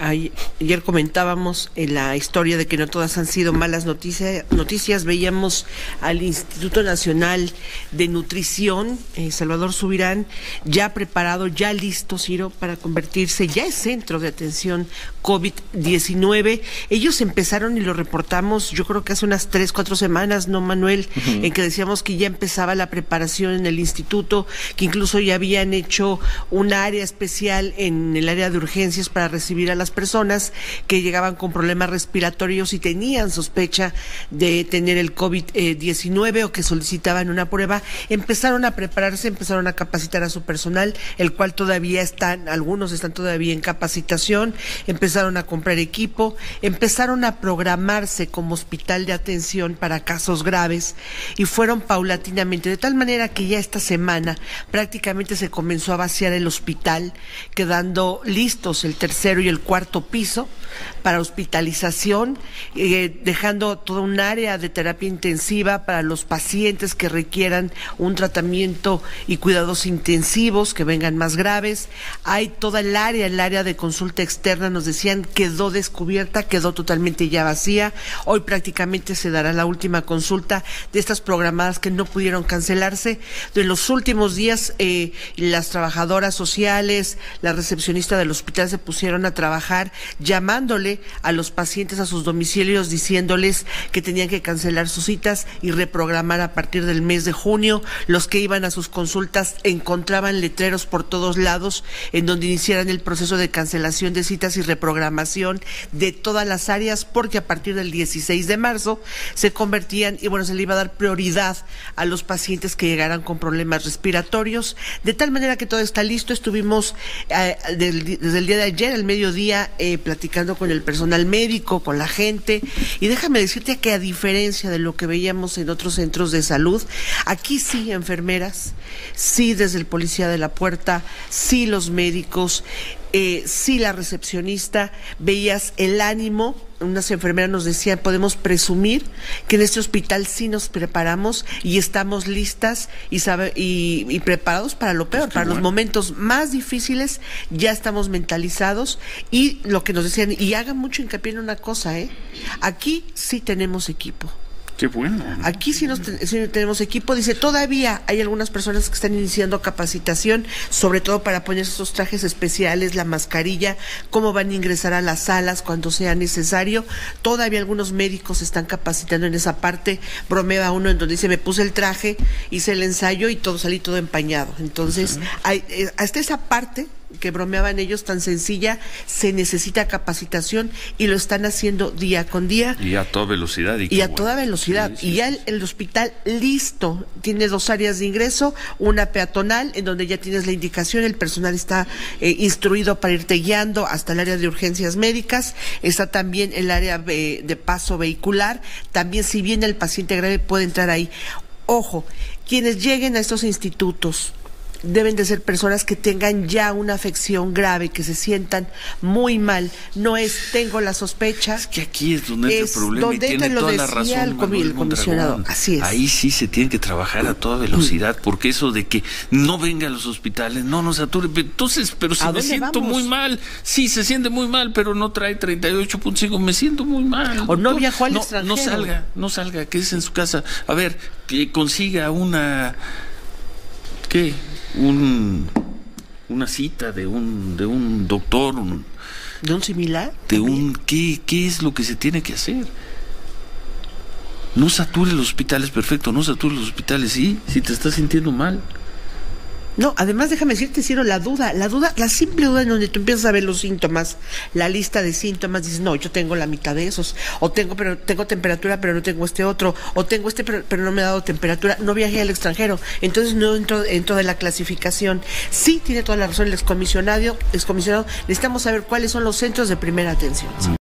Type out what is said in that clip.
Ayer comentábamos en la historia de que no todas han sido malas noticias. Veíamos al Instituto Nacional de Nutrición, Salvador Subirán, ya preparado, ya listo, Ciro, para convertirse ya en centro de atención COVID-19. Ellos empezaron, y lo reportamos, yo creo que hace unas 3-4 semanas, ¿no, Manuel? En que decíamos que ya empezaba la preparación en el instituto, que incluso ya habían hecho un área especial en el área de urgencias para recibir a las personas que llegaban con problemas respiratorios y tenían sospecha de tener el COVID-19 o que solicitaban una prueba. Empezaron a prepararse, empezaron a capacitar a su personal, el cual todavía algunos están todavía en capacitación, empezaron a comprar equipo, empezaron a programarse como hospital de atención para casos graves y fueron paulatinamente, de tal manera que ya esta semana prácticamente se comenzó a vaciar el hospital, quedando listos el tercero y el cuarto piso para hospitalización, dejando toda un área de terapia intensiva para los pacientes que requieran un tratamiento y cuidados intensivos, que vengan más graves. Hay toda el área de consulta externa, nos decían, quedó descubierta, quedó totalmente ya vacía. Hoy prácticamente se dará la última consulta de estas programadas que no pudieron cancelarse. De los últimos días, las trabajadoras sociales, la recepcionista del hospital se pusieron a trabajar llamándole a los pacientes a sus domicilios, diciéndoles que tenían que cancelar sus citas y reprogramar a partir del mes de junio. Los que iban a sus consultas encontraban letreros por todos lados en donde iniciaran el proceso de cancelación de citas y reprogramación de todas las áreas, porque a partir del 16 de marzo se convertían, y bueno, se le iba a dar prioridad a los pacientes que llegaran con problemas respiratorios, de tal manera que todo está listo. Estuvimos desde el día de ayer, al mediodía, platicando con el personal médico, con la gente, y déjame decirte que a diferencia de lo que veíamos en otros centros de salud, aquí sí enfermeras, sí desde el policía de la puerta, sí los médicos, sí la recepcionista, veías el ánimo. Unas enfermeras nos decían, podemos presumir que en este hospital sí nos preparamos y estamos listas y preparados para lo peor, para los momentos más difíciles. Ya estamos mentalizados, y lo que nos decían, y hagan mucho hincapié en una cosa, aquí sí tenemos equipo. Qué bueno, ¿no? Aquí sí tenemos equipo. Dice, todavía hay algunas personas que están iniciando capacitación, sobre todo para poner esos trajes especiales, la mascarilla, cómo van a ingresar a las salas cuando sea necesario. Todavía algunos médicos se están capacitando en esa parte. Bromeaba uno en donde dice, me puse el traje, hice el ensayo y salí todo empañado. Entonces, hasta esa parte que bromeaban ellos, tan sencilla, se necesita capacitación, y lo están haciendo día con día. Y a toda velocidad. Toda velocidad. Sí, y ya el hospital listo, tiene 2 áreas de ingreso, una peatonal, en donde ya tienes la indicación, el personal está instruido para irte guiando hasta el área de urgencias médicas. Está también el área de paso vehicular. También, si viene el paciente grave, puede entrar ahí. Ojo, quienes lleguen a estos institutos deben de ser personas que tengan ya una afección grave, que se sientan muy mal. No es, tengo la sospecha. Es que aquí es donde entra el problema, donde y tiene toda la razón el comisionado. Así es. Ahí sí se tiene que trabajar a toda velocidad, porque eso de que no venga a los hospitales, no nos sature. Entonces, pero si me siento muy mal, sí se siente muy mal, pero no trae 38.5, me siento muy mal. O no viajó al extranjero. No salga, quédese en su casa. A ver, que consiga una cita de un doctor, de un similar, ¿qué es lo que se tiene que hacer? No sature los hospitales, perfecto, no sature los hospitales, sí, si te estás sintiendo mal. No, además déjame decirte, Ciro, la simple duda en donde tú empiezas a ver los síntomas, la lista de síntomas, dices, no, yo tengo la mitad de esos, o tengo temperatura, pero no tengo este otro, o tengo pero no me ha dado temperatura, no viajé al extranjero, entonces no entro de la clasificación. Sí, tiene toda la razón el excomisionado, necesitamos saber cuáles son los centros de primera atención.